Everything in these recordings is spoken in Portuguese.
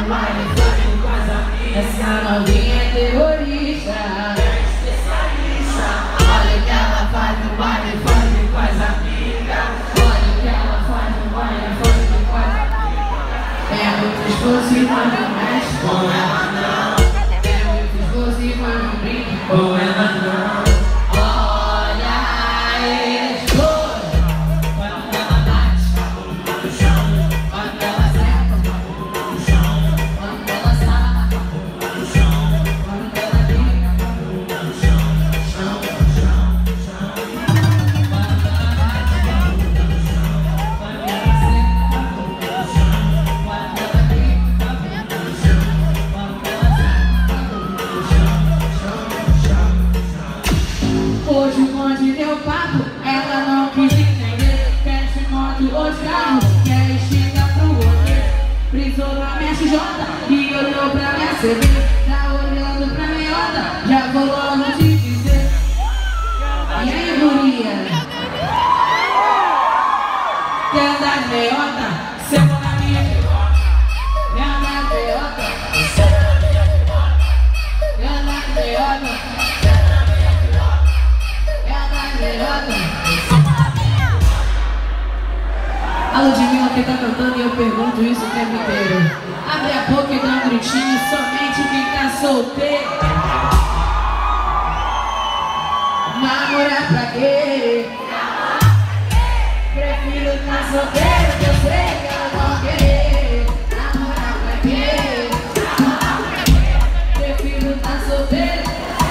baile, fazendo com as amigas. Essa novinha é terrorista, especialista. Olha o que ela faz no baile, fazendo com as amigas. Olha o que ela faz no baile, fazendo com as amigas. É muito explosiva, não mexe com ela não. É muito explosiva, não brinca com ela não. Hoje o bonde deu papo, ela não quis entender. Quer de moto ou de carro, quer esticar pro roteiro. Brisou na minha XJ e olhou pra minha CB. Tá olhando pra minha onda, já vou logo te dizer. E aí, guria? Quer andar de meiota? Senta na minha xicota. Quer andar de meiota? Senta na minha xicota. Quer andar de meiota? A Ludmilla que tá cantando e eu pergunto isso o tempo inteiro. Abre a boca e dá um gritinho, somente quem tá solteiro. Namorar pra quê? Prefiro tá solteiro, que eu sei que ela não querer. Namorar pra quê? Prefiro tá solteiro.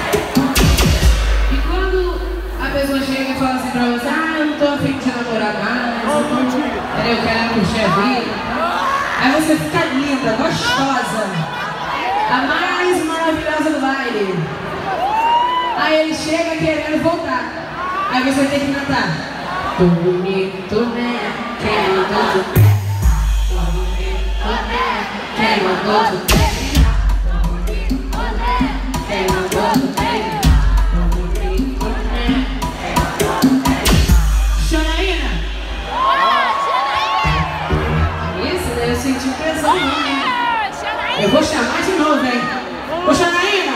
E quando a pessoa chega e fala assim pra você: ah, eu não tô afim de namorar mais, eu quero curtir a vida. Aí você fica linda, gostosa, a mais maravilhosa do baile. Aí ele chega querendo voltar. Aí você tem que cantar: tô bonito, né? Quem mandou tu pé? Tô bonito, né? Quem mandou tu pé? Tô bonito, né? Quem mandou tu pé? Eu vou chamar de novo, hein? Ô, Xanaína!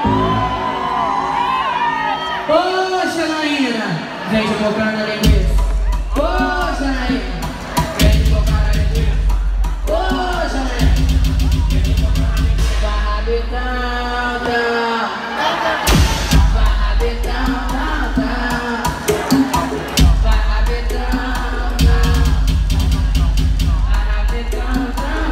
Ô, Xanaína! Vem de boca na linguiça. Ô, Xanaína! Vem de boca na linguiça. Ô, Xanaína! Vem de boca na linguiça. Vai rabetão, vai rabetão, vai rabetão,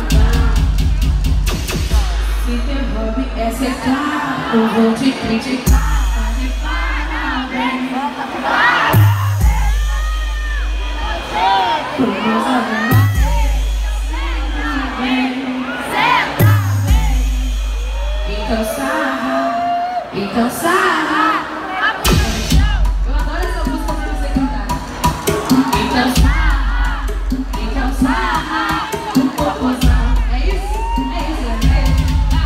se teu hobby é secar, eu vou te criticar. Pode parabéns. Vamos fazer senta bem. Então sarra, então sarra. Eu adoro essa música pra você cantar. Então sarra, então sarra. O popozão, é isso? É isso, é isso.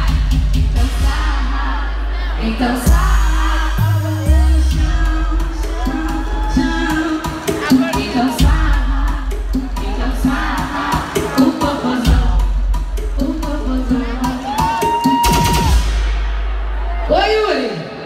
Então sarra, no chão, chão. Então sarra, o popozão, o popozão. Oi, Yuri!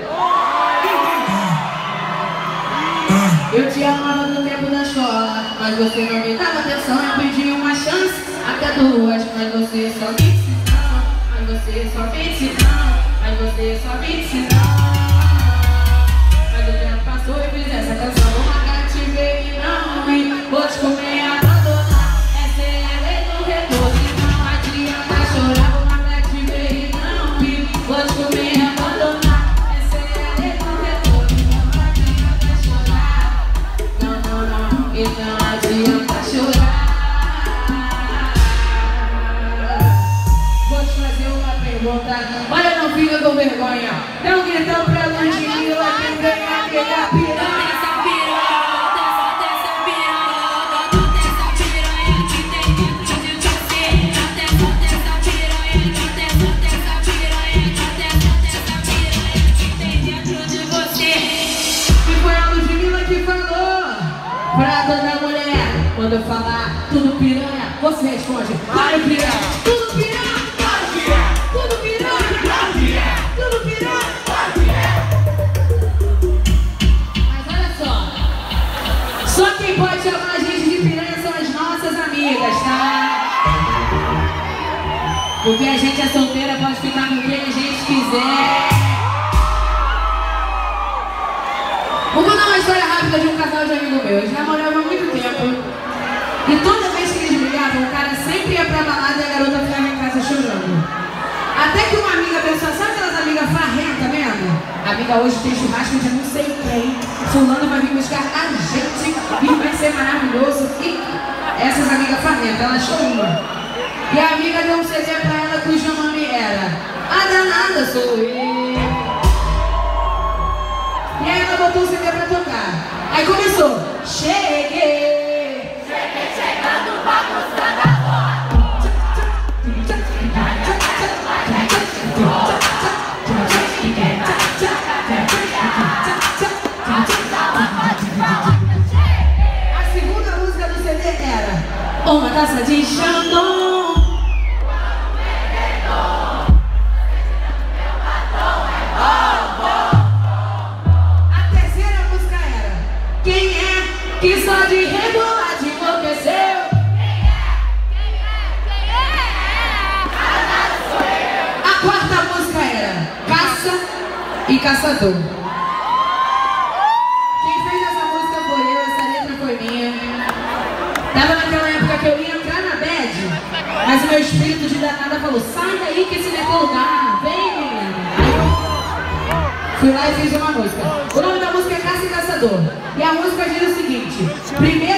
Eu te amava no tempo da escola, mas você não me dava atenção. Eu pedi uma chance, até duas, mas você só me ensinou. Mas você só me ensinou. Mas você só me ensinou. Mas o tempo passou e fiz essa canção. Uma cativei e não vi. Vou te comer e abandonar. Essa é a lei do retorno. Não adianta chorar. Uma cativei e não vi. Vou te comer e abandonar. Essa é a lei do retorno. Não adianta chorar. Não, não, não. E não adianta chorar. Vou te fazer uma pergunta. Olha, não fica com vergonha. Não gritão pra Ludmilla, quem ganha aquela piranha. Essa piranha, essa piranha, essa piranha que tem dentro de você. Essa piranha que tem dentro de você. E foi a Ludmilla que falou pra toda mulher: quando eu falar tudo piranha, você responde: claro piranha, tudo piranha, claro piranha. Porque a gente é solteira, pode ficar com quem a gente quiser. Vou contar uma história rápida de um casal de amigo meu. Eles namoravam há muito tempo. E toda vez que eles brigavam, o cara sempre ia pra balada e a garota ficava em casa chorando. Até que uma amiga pensou, sabe aquelas amigas farrentas mesmo? Amiga, hoje tem churrasco de não sei quem. Fulano vai vir buscar a gente e vai ser maravilhoso. E essas amigas farrentas, elas choram. E a amiga deu um CD pra ela cujo nome era A Danada Sou Eu. E aí ela botou o CD pra tocar. Aí começou. Cheguei chegando, bagunçando a porta. A segunda música do CD era Uma Taça de Chandon. Que só de rebolar te enlouqueceu. Quem é? Danada sou eu. A quarta música era Caça e Caçador. Quem fez essa música foi eu, essa letra foi minha. Tava naquela época que eu ia entrar na bad, mas o meu espírito de danada falou, sai daí que esse não é teu lugar, vem menina. Fui lá e fiz uma música. O nome da música é Caça e Caçador. E a música diz o seguinte: primeiro